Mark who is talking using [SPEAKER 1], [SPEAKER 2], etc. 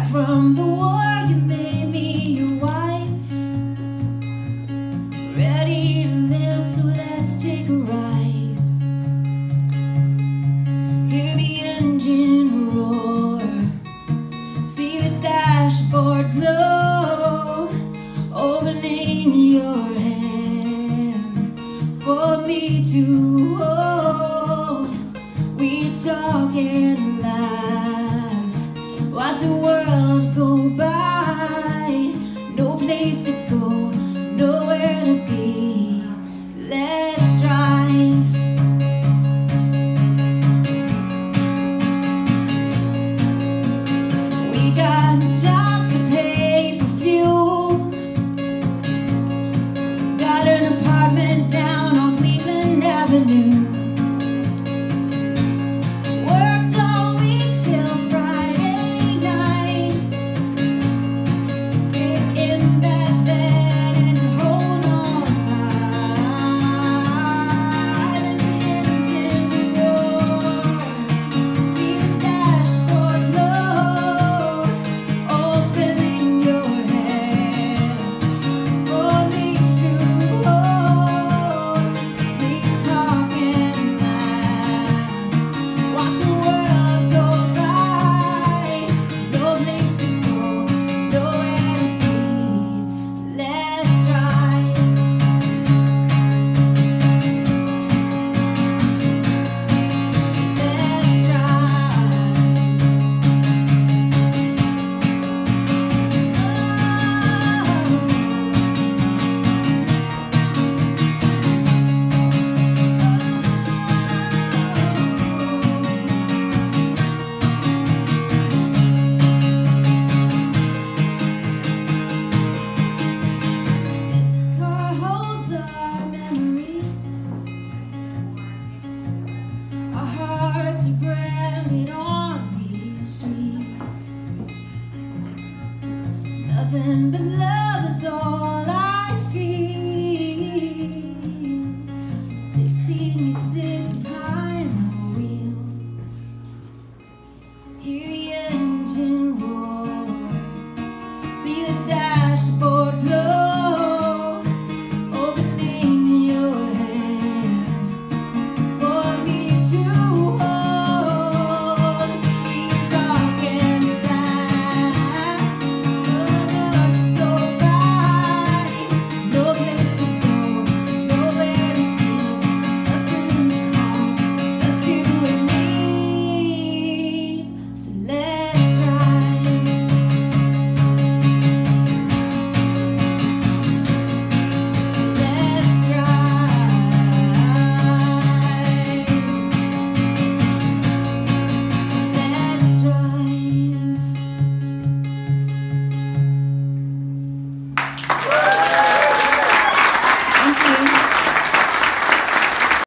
[SPEAKER 1] from the war, you made me your wife. Ready to live, so let's take a ride. Hear the engine roar, see the dashboard glow, opening your hand for me to hold. We talk and laugh, watch the world go by. No place to go, nowhere to be. Let's drive.